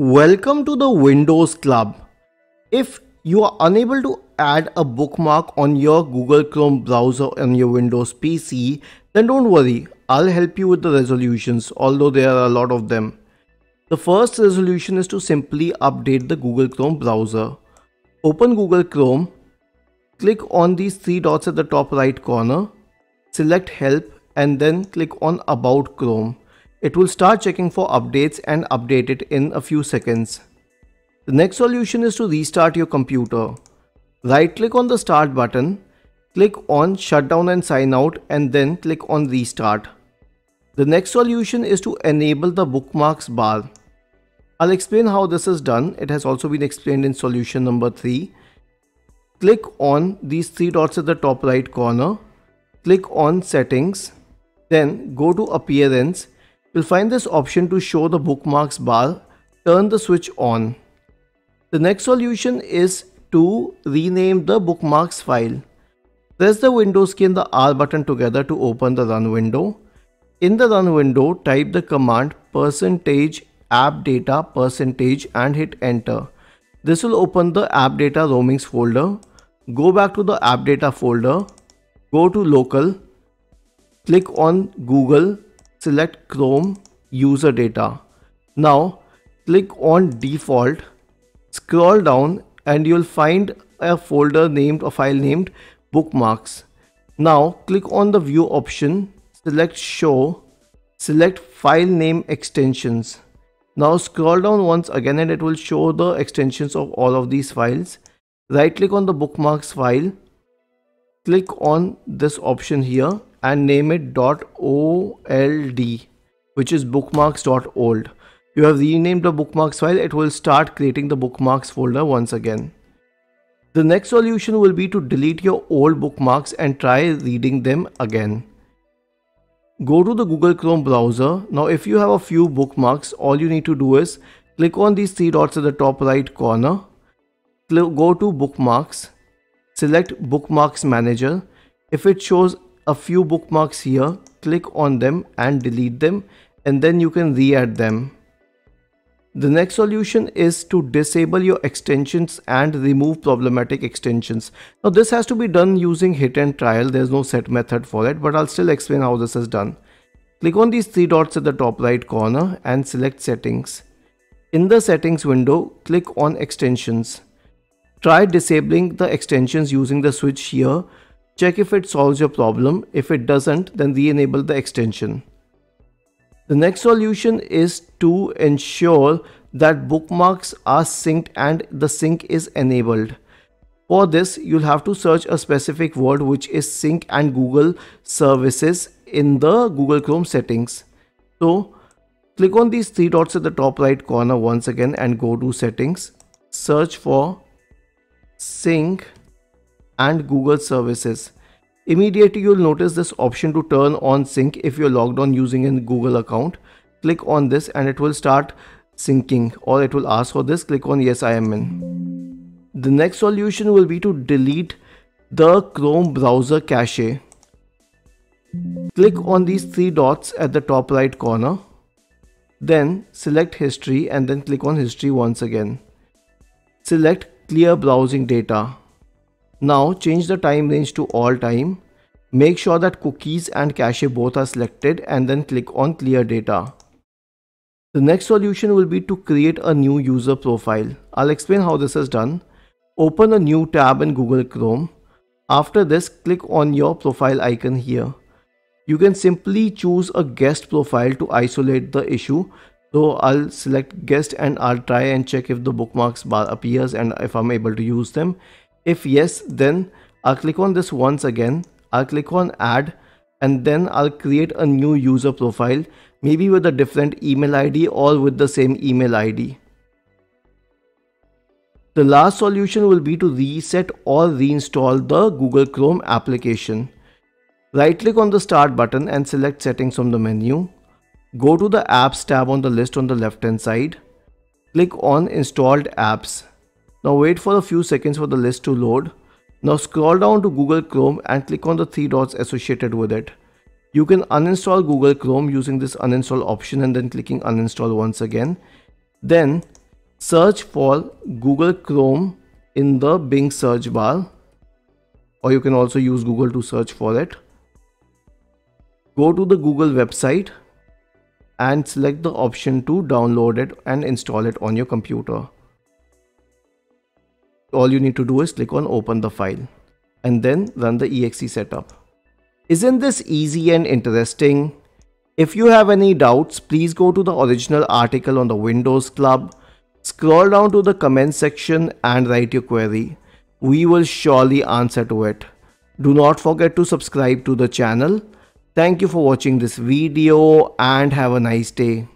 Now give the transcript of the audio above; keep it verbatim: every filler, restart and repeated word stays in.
Welcome to the Windows Club. If you are unable to add a bookmark on your Google Chrome browser on your Windows P C, then don't worry, I'll help you with the resolutions, although there are a lot of them. The first resolution is to simply update the Google Chrome browser. Open Google Chrome, click on these three dots at the top right corner, select Help and then click on About Chrome. It will start checking for updates and update it in a few seconds. The next solution is to restart your computer. Right click on the start button, click on shutdown and sign out and then click on restart. The next solution is to enable the bookmarks bar. I'll explain how this is done. It has also been explained in solution number three. Click on these three dots at the top right corner, click on settings, then go to appearance. You'll find this option to show the bookmarks bar. Turn the switch on. The next solution is to rename the bookmarks file. Press the Windows key and the R button together to open the run window. In the run window, type the command percentage app data percentage and hit enter. This will open the app data roamings folder. Go back to the app data folder. Go to local. Click on Google. Select Chrome user data. Now click on default, scroll down and you'll find a folder named or file named bookmarks. Now click on the view option, select show, select file name extensions. Now scroll down once again and it will show the extensions of all of these files. Right click on the bookmarks file, click on this option here and name it .old, which is bookmarks.old. You have renamed the bookmarks file. It will start creating the bookmarks folder once again. The next solution will be to delete your old bookmarks and try reading them again. Go to the Google Chrome browser. Now if you have a few bookmarks, all you need to do is click on these three dots at the top right corner, go to bookmarks, select bookmarks manager. If it shows a few bookmarks here, click on them and delete them, and then you can re-add them. The next solution is to disable your extensions and remove problematic extensions. Now this has to be done using hit and trial. There's no set method for it, but I'll still explain how this is done. Click on these three dots at the top right corner and select settings. In the settings window, click on extensions. Try disabling the extensions using the switch here. Check if it solves your problem. If it doesn't, then re-enable the extension. The next solution is to ensure that bookmarks are synced and the sync is enabled. For this, you'll have to search a specific word, which is sync and Google services, in the Google Chrome settings. So click on these three dots at the top right corner once again and go to settings. Search for sync and Google services. Immediately you'll notice this option to turn on sync if you're logged on using a Google account. Click on this and it will start syncing, or it will ask for this. Click on yes, I am in. The next solution will be to delete the Chrome browser cache. Click on these three dots at the top right corner. Then select history and then click on history once again. Select clear browsing data. Now change the time range to all time. Make sure that cookies and cache both are selected and then click on clear data. The next solution will be to create a new user profile. I'll explain how this is done. Open a new tab in Google Chrome. After this, click on your profile icon here. You can simply choose a guest profile to isolate the issue. So I'll select guest and I'll try and check if the bookmarks bar appears and if I'm able to use them. If yes, then I'll click on this once again. I'll click on add and then I'll create a new user profile, maybe with a different email I D or with the same email I D. The last solution will be to reset or reinstall the Google Chrome application. Right click on the start button and select settings from the menu. Go to the apps tab on the list on the left hand side. Click on installed apps. Now wait for a few seconds for the list to load. Now scroll down to Google Chrome and click on the three dots associated with it. You can uninstall Google Chrome using this uninstall option and then clicking uninstall once again. Then search for Google Chrome in the Bing search bar, or you can also use Google to search for it. Go to the Google website and select the option to download it and install it on your computer. All you need to do is click on open the file and then run the E X E setup. Isn't this easy and interesting? If you have any doubts, please go to the original article on the Windows Club, scroll down to the comment section and write your query. We will surely answer to it. Do not forget to subscribe to the channel. Thank you for watching this video and have a nice day.